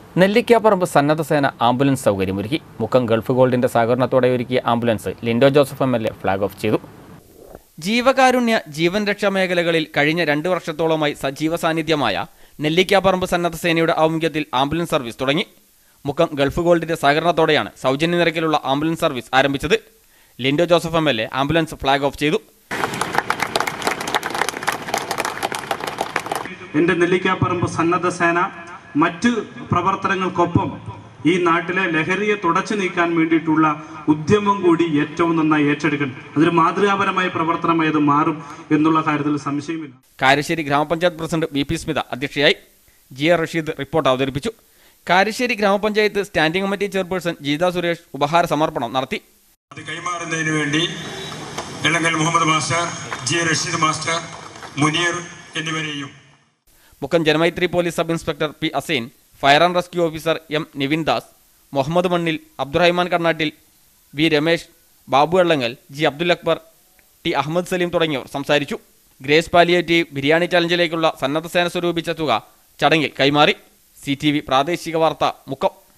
നെല്ലിക്കാപ്പറമ്പ് സന്നദ്ധസേന ആംബുലൻസ് സൗകര്യമൊരുക്കി. മുക്കം ഗൾഫ് ഗോൾഡിന്റെ സഹകരണത്തോടെ ഒരുക്കിയ ambulance Lindo Joseph MLA flag off ചെയ്തു. ജീവകാരുണ്യ ജീവൻ രക്ഷാ മേഖലകളിൽ കഴിഞ്ഞ 2 വർഷത്തോളമായി സജീവ സാന്നിധ്യമായ നെല്ലിക്കാപ്പറമ്പ് സന്നദ്ധസേനയുടെ ആഭിമുഖ്യത്തിൽ ആംബുലൻസ് സർവീസ് തുടങ്ങി. മുക്കം ഗൾഫ് ഗോൾഡിന്റെ സഹകരണത്തോടെയാണ് സൗജന്യ നിരക്കിലുള്ള ആംബുലൻസ് സർവീസ് ആരംഭിച്ചത്. Lindo Joseph MLA ambulance flag off ചെയ്തു. എൻ്റെ നെല്ലിക്കാപ്പറമ്പ് സന്നദ്ധസേന മറ്റ് പ്രവർത്തനങ്ങൾക്കൊപ്പം ഈ നാട്ടിലെ ലഹരിയെ തുടച്ചു നീക്കാൻ വേണ്ടിയിട്ടുള്ള ഉദ്യമം കൂടി ഏറ്റവും നന്നായി ഏറ്റെടുക്കണം. അതൊരു മാതൃകാപരമായ പ്രവർത്തനമായി അത് മാറും എന്നുള്ള കാര്യത്തിൽ സംശയമില്ല. കാരശ്ശേരി ഗ്രാമപഞ്ചായത്ത് പ്രസിഡന്റ് BP സ്മിത അധ്യക്ഷയായി. GR റഷീദ് റിപ്പോർട്ട് അവതരിപ്പിച്ചു. കാരശ്ശേരി ഗ്രാമപഞ്ചായത്ത് standing committee chairperson Jeetha Suresh ഉപഹാര സമർപ്പണം നടത്തി. അത് കൈമാറുന്നതിന് വേണ്ടി Elankal Muhammad master, G Rasheed master, Muneer എന്നിവരെയും Mukkam Janamaithri police sub inspector P Assain, fire and rescue officer M Nivin Das, Muhammad Mannil, Abdurahman കർണാട്ടിൽ, V Ramesh, Babu Ellangal, G Abdul Akbar, T Ahmed Saleem തുടങ്ങിയവർ സംസാരിച്ചു. ഗ്രേസ് പാലിയേറ്റീവ് ബിരിയാണി ചലഞ്ചിലേക്കുള്ള സന്നദ്ധസേന സ്വരൂപിച്ച തുക ചടങ്ങിൽ കൈമാറി. CTV പ്രാദേശിക വാർത്ത മുക്കം.